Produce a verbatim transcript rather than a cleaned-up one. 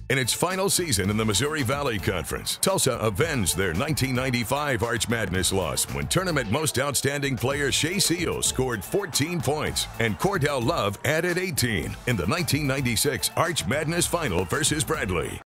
In its final season in the Missouri Valley Conference, Tulsa avenged their nineteen ninety-five Arch Madness loss when tournament most outstanding player Shea Seals scored fourteen points and Cordell Love added eighteen in the nineteen ninety-six Arch Madness final versus Bradley.